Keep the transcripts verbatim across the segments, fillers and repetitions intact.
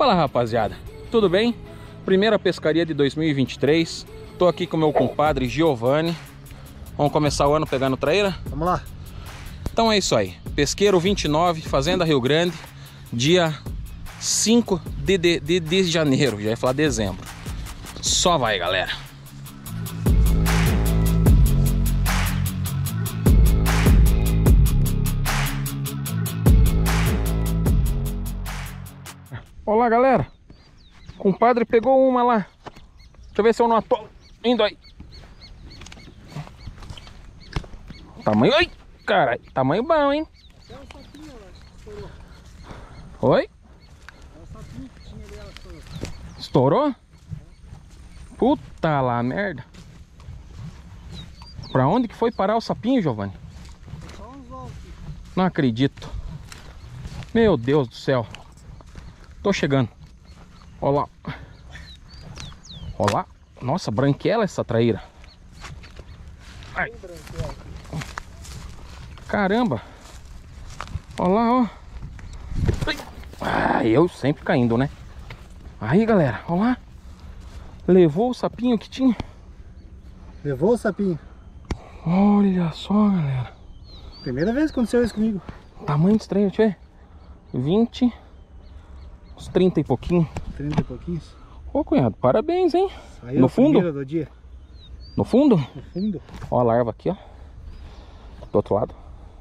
Fala, rapaziada, tudo bem? Primeira pescaria de dois mil e vinte e três. Tô aqui com meu compadre Giovanni. Vamos começar o ano pegando traíra? Vamos lá. Então é isso aí. Pesqueiro vinte e nove, Fazenda Rio Grande, dia cinco de, de, de, de janeiro. Já ia falar dezembro. Só vai, galera. Olá, galera. Compadre pegou uma lá. Deixa eu ver se eu não atolo. Indo aí. Tamanho... Ai, cara. Tamanho bom, hein? É um sapinho, estourou. Oi? É um sapinho que tinha ali, ela estourou. Estourou? Puta lá, merda. Pra onde que foi parar o sapinho, Giovanni? Só uns ovos aqui. Não acredito. Meu Deus do céu. Tô chegando. Olha lá. Olha lá. Nossa, branquela essa traíra. Ai. Caramba. Olha lá, ó. Ah, eu sempre caindo, né? Aí, galera, olha lá. Levou o sapinho que tinha. Levou o sapinho. Olha só, galera. Primeira vez que aconteceu isso comigo. Tamanho estranho, deixa eu ver. vinte. Uns trinta e pouquinho. trinta e pouquinhos. Ô, cunhado, parabéns, hein? Saiu No a fundo? primeira do dia. No fundo? No fundo. Ó a larva aqui, ó. Do outro lado.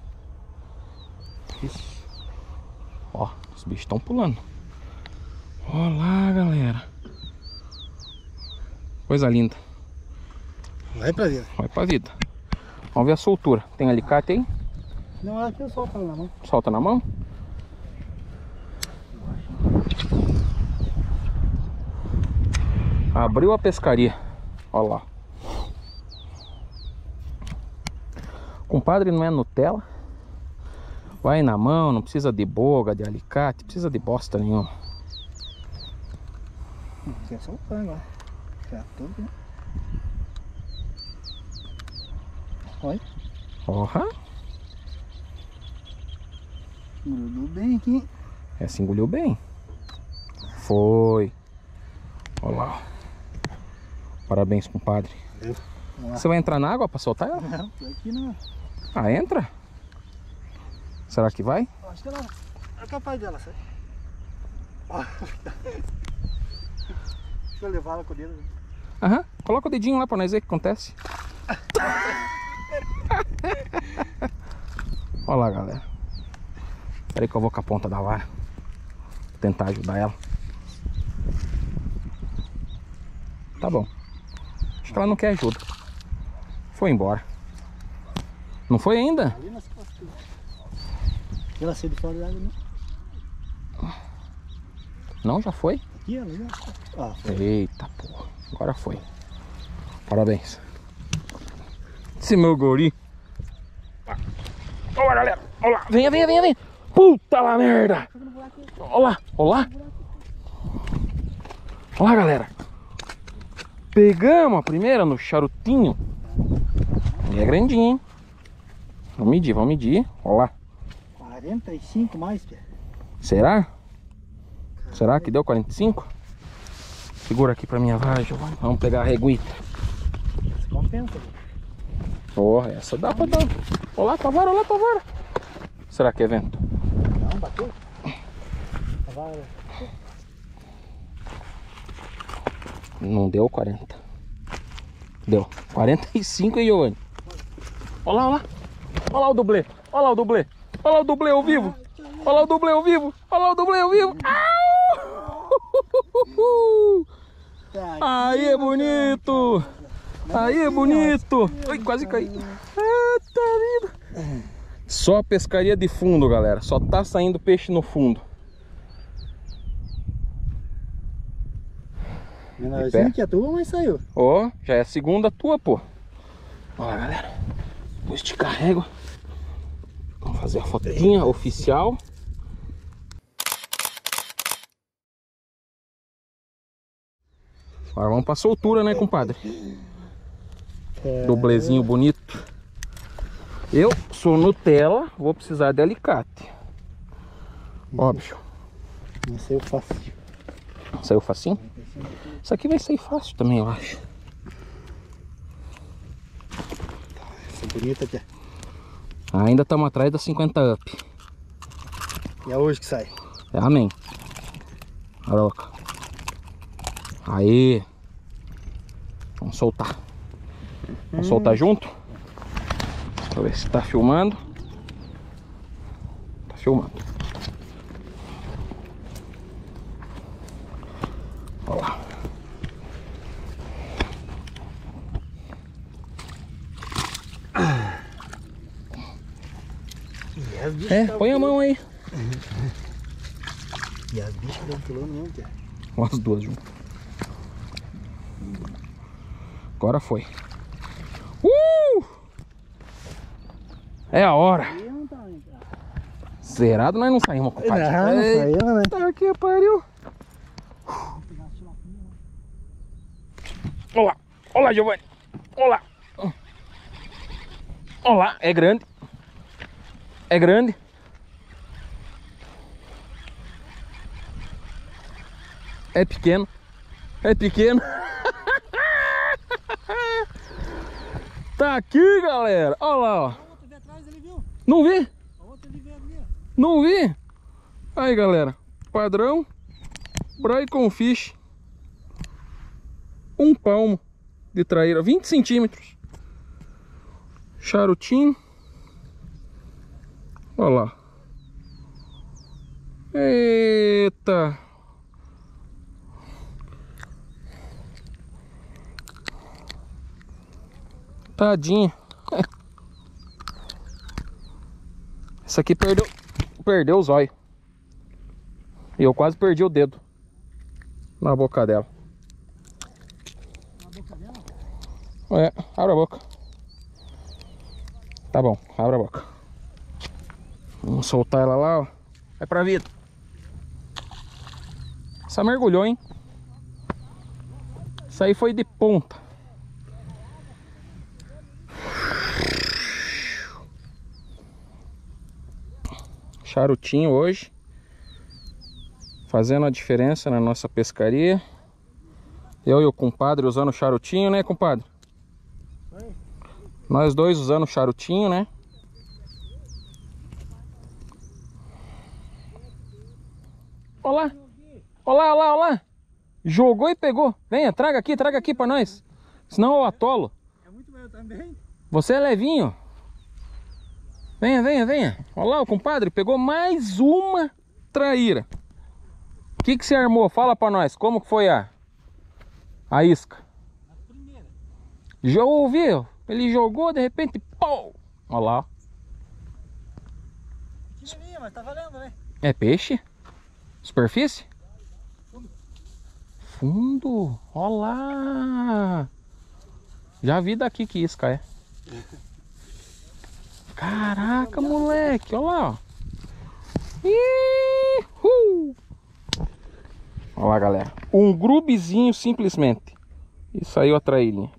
Isso. Ó, os bichos estão pulando. Olha lá, galera. Coisa linda. Vai pra vida. Vai pra vida. Vamos ver a soltura. Tem alicate aí? Não, aqui eu solto ela na mão. Solta na mão. Abriu a pescaria. Olha lá. Compadre não é Nutella. Vai na mão, não precisa de boga, de alicate, precisa de bosta nenhuma. Quer soltar agora. Já tudo, né? Olha. Porra. Grudou bem aqui. Essa engoliu bem. Foi. Olha lá. Parabéns, compadre. Valeu. Vamos lá. Você vai entrar na água pra soltar ela? Não, aqui não. Ah, entra? Será que vai? Acho que ela é capaz dela, sabe? Ó. Deixa eu levar ela com o dedo. Aham. Coloca o dedinho lá pra nós ver o que acontece. Olha lá, galera. Espera aí que eu vou com a ponta da vara. Vou tentar ajudar ela. Tá bom. Acho que ela não quer ajuda. Foi embora. Não foi ainda? Ali nas costas. Ela saiu de fora da água, não? Não, já foi? Aqui, ali nas costas. Ah, foi. Eita porra. Agora foi. Parabéns. Esse meu guri. Olha lá, galera. Olha lá. Venha, venha, venha, venha. Puta lá, merda. Olha lá, olha lá. Olha lá, galera. Pegamos a primeira no charutinho. E é grandinho, hein? Vamos medir, vamos medir. Olha lá. quarenta e cinco mais, Pia. Será? Será que deu quarenta e cinco? Segura aqui pra minha vara, Giovanni. Vamos pegar a reguita. Se compensa, viu? Porra, essa dá pra dar. Olha lá, tua vara, olha lá, tua vara. Será que é vento? Não, bateu. Vai. Não deu quarenta. Deu quarenta e cinco, hein, Giovanni? Olha lá, olha lá. Olha lá o dublê. Olha lá o dublê. Olha lá o dublê ao vivo. Olha lá o dublê ao vivo. Olha lá o dublê ao vivo. Aí é bonito. Aí é bonito. Ai, quase caí. Eita vida. Só pescaria de fundo, galera. Só tá saindo peixe no fundo. Menorzinho que a tua, mas saiu. Ó, oh, já é a segunda tua, pô. Olha, galera. Depois te carrego. Vamos fazer a fotinha oficial. Agora vamos pra soltura, né, compadre? É... Dublezinho bonito. Eu sou Nutella, vou precisar de alicate. Óbvio. Não sei o que faço. Saiu facinho? Isso aqui vai sair fácil também, eu acho. Essa é bonita aqui. Ainda estamos atrás da cinquenta up. E é hoje que sai. É, amém. Olha lá. Aí. Vamos soltar. Vamos hum. soltar junto. Deixa eu ver se tá filmando. Tá filmando. Olha lá. É, põe a mão aí. E as bichas estão pulando mesmo, que é? As duas juntas. Agora foi. Uh! É a hora. Zerado nós não saímos, compadre. Não, não saímos, né? Tá aqui, pariu. Olá, olá, Giovanni. Olá. Olá, é grande. É grande. É pequeno. É pequeno. Tá aqui, galera. Olha lá, ó. Não vi? Não vi? Aí, galera. Padrão Brycon Fish. Um palmo de traíra. vinte centímetros. Charutinho. Olha lá. Eita. Tadinha. Essa aqui perdeu, perdeu os olhos. E eu quase perdi o dedo na boca dela. Na boca dela? É, abre a boca. Tá bom, abre a boca. Vamos soltar ela lá, ó. Vai pra vida. Essa mergulhou, hein? Isso aí foi de ponta. Charutinho hoje, fazendo a diferença na nossa pescaria. Eu e o compadre usando charutinho, né, compadre? Oi. Nós dois usando charutinho, né? Olá, olá, olá, olá. Jogou e pegou. Venha, traga aqui, traga aqui pra nós. Senão eu atolo. É muito meu também. Você é levinho. Venha, venha, venha. Olha lá, o compadre pegou mais uma traíra. O que que você armou? Fala pra nós. Como que foi a, a isca? A primeira. Já ouviu? Ele jogou, de repente, pô! Olha lá. Pequenininha, mas tá valendo, né? É peixe? Superfície? Fundo. Fundo. Olha lá. Já vi daqui que isca é. Caraca, moleque, olha lá, ó. Ihu! Olha lá, galera. Um grubezinho simplesmente. E saiu a traírinha.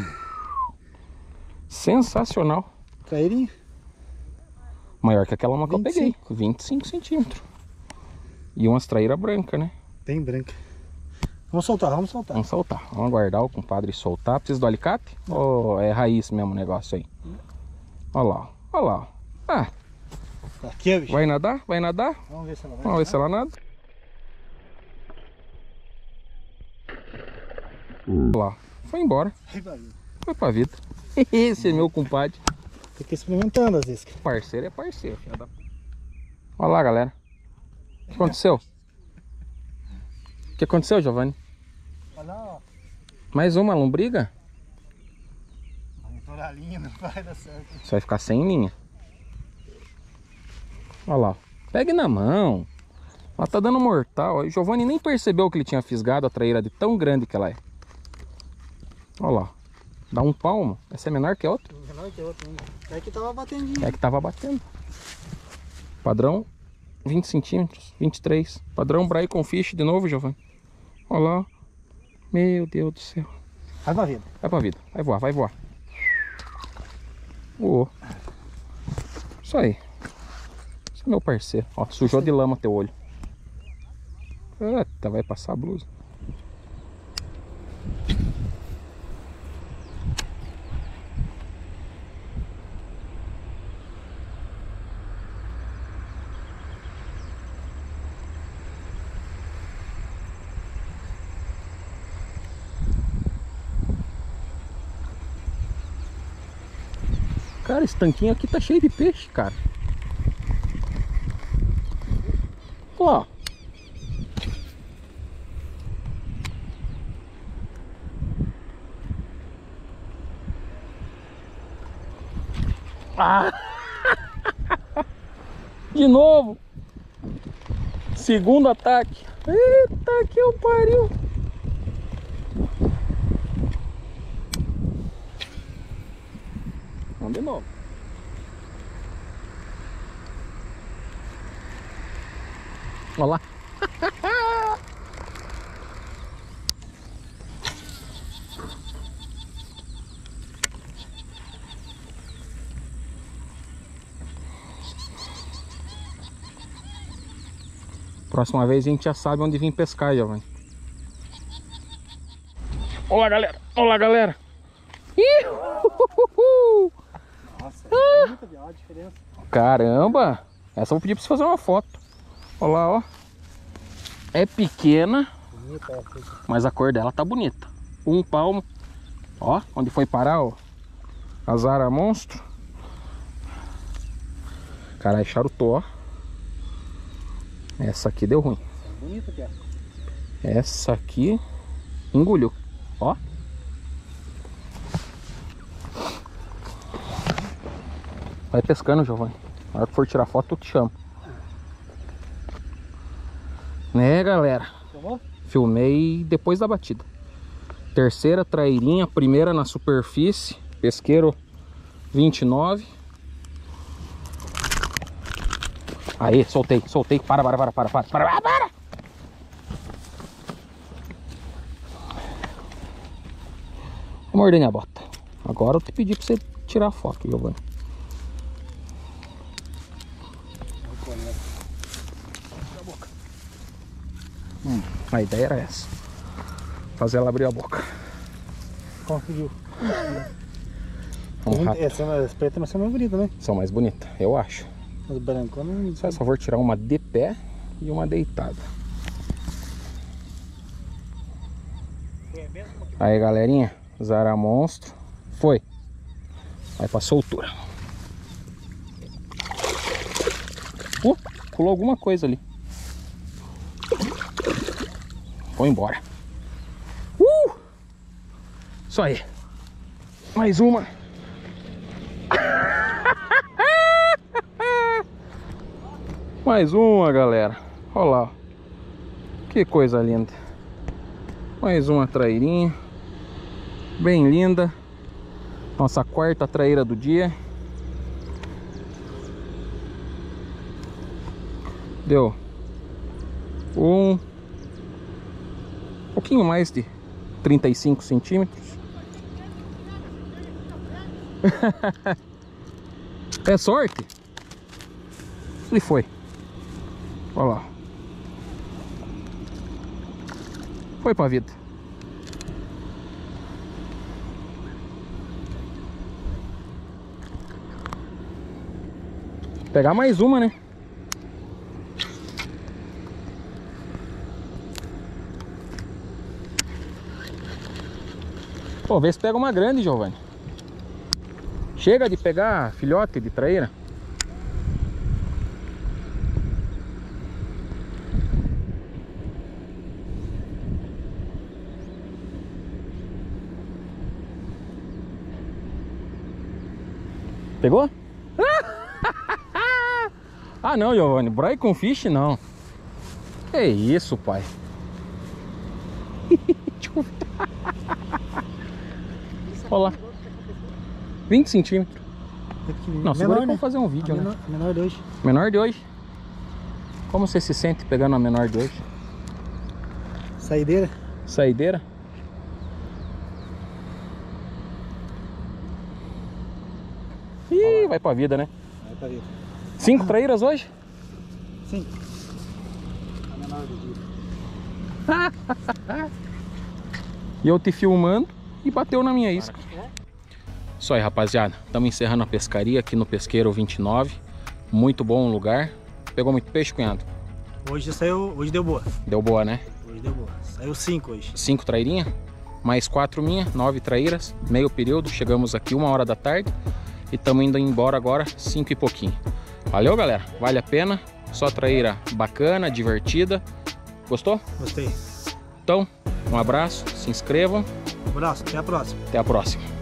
Sensacional. Traírinha? Maior que aquela uma que eu vinte e cinco. peguei. vinte e cinco centímetros. E umas traíras brancas, né? Bem branca. Vamos soltar, vamos soltar. Vamos soltar. Vamos aguardar o compadre soltar. Precisa do alicate? Não. Ou é raiz mesmo o negócio aí? Olha lá, olha lá. Ah. Aqui, bicho. Vai nadar? Vai nadar? Vamos ver se ela vai. Vamos ver se ela nada. Olha lá. Foi embora. Foi pra vida. Foi pra vida. Esse é meu compadre. Fica experimentando às vezes. Parceiro é parceiro. Olha lá, galera. O que aconteceu? O que aconteceu, Giovanni? Olha lá, ó. Mais uma lombriga? A linha não vai dar certo. Você vai ficar sem linha. Olha lá. Pegue na mão. Ela tá dando mortal. O Giovanni nem percebeu que ele tinha fisgado a traíra de tão grande que ela é. Olha lá. Dá um palmo. Essa é menor que a outra? Menor que a outra ainda. É que tava batendo. É que tava batendo. Padrão vinte centímetros. vinte e três. Padrão Brycon Fish de novo, Giovanni. Olha lá. Meu Deus do céu. Vai pra vida. Vai pra vida. Vai voar, vai voar. Voou. Isso aí. Esse é meu parceiro. Ó, sujou de lama teu olho. Eita, vai passar a blusa. Cara, esse tanquinho aqui tá cheio de peixe, cara. Olha lá. Ah! De novo. Segundo ataque. Eita, que eu pariu. Vamos de novo. Olha lá. Próxima vez a gente já sabe onde vir pescar, Giovanni. Olá, galera. Olá, galera. Ih! Nossa, é muita viagem, a diferença. Caramba! Essa eu vou pedir pra você fazer uma foto. Olha lá, ó. É pequena, Bonita, é, foi. mas a cor dela tá bonita. Um palmo. Ó, onde foi parar, ó. A Zara Monstro. Caralho, charutou, ó. Essa aqui deu ruim. Bonita que é. Essa aqui engoliu. Ó. Vai pescando, Giovanni. Na hora que for tirar foto, eu te chamo. Né, galera? Filmou? Filmei depois da batida. Terceira trairinha, primeira na superfície. Pesqueiro vinte e nove. Aí, soltei, soltei. Para, para, para, para, para, para, para. Vou morder minha bota. Agora eu te pedi pra você tirar a foto, Giovanni. Hum, a ideia era essa. Fazer ela abrir a boca. Conseguiu. Um rato. Essa é preta, mas são mais bonita, né? São mais bonitas, eu acho. As branconas não Só, só vou tirar uma de pé e uma deitada. Aí, galerinha, Zara Monstro. Foi. Vai pra soltura. Uh, pulou alguma coisa ali. Foi embora. Uh! Isso aí. Mais uma. Mais uma, galera. Olha lá. Que coisa linda. Mais uma trairinha. Bem linda. Nossa quarta traíra do dia. Deu um, um pouquinho mais de trinta e cinco centímetros. É sorte? E foi. Olha lá. Foi pra vida. Pegar mais uma, né? Pô, vê se pega uma grande, Giovanni. Chega de pegar filhote de traíra. Pegou? Ah não, Giovanni, broil com fish não. Que isso, pai. Olha lá. vinte centímetros. Não, segura aí, vamos fazer um vídeo, a né? menor, a menor de hoje. Menor de hoje? Como você se sente pegando a menor de hoje? Saideira. Saideira? Ih, vai pra vida, né? Vai pra vida. Cinco traíras hoje? Sim. A menor do dia. E eu te filmando e bateu na minha isca. Isso aí, rapaziada. Estamos encerrando a pescaria aqui no Pesqueiro vinte e nove. Muito bom o lugar. Pegou muito peixe, cunhado? Hoje saiu, hoje deu boa. Deu boa, né? Hoje deu boa. Saiu cinco hoje. Cinco trairinhas, mais quatro minhas, nove traíras, meio período. Chegamos aqui uma hora da tarde e estamos indo embora agora, cinco e pouquinho. Valeu, galera. Vale a pena. Só traíra bacana, divertida. Gostou? Gostei. Então, um abraço, se inscrevam. Um abraço, até a próxima. Até a próxima.